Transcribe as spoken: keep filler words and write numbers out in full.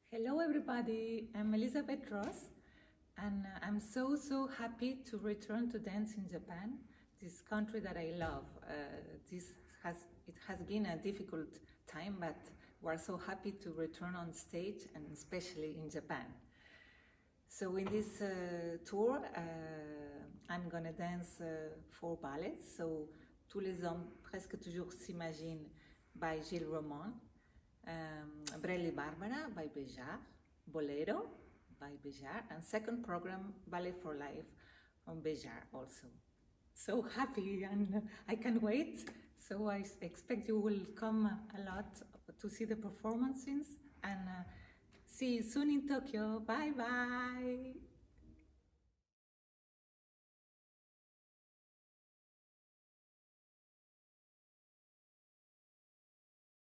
Hello everybody, I'm Elizabeth Ross and uh, I'm so so happy to return to dance in Japan, this country that I love. Uh, this has it has been a difficult time, but we're so happy to return on stage and especially in Japan. So in this uh, tour, uh, I'm gonna dance uh, four ballets. So Tous les hommes presque toujours s'imaginent by Gilles Roman, um, Brelli Barbara by Béjart, Bolero by Béjart, and second program Ballet for Life on Béjart also. So happy and I can't wait. So I expect you will come a lot to see the performances and uh, see you soon in Tokyo. Bye bye.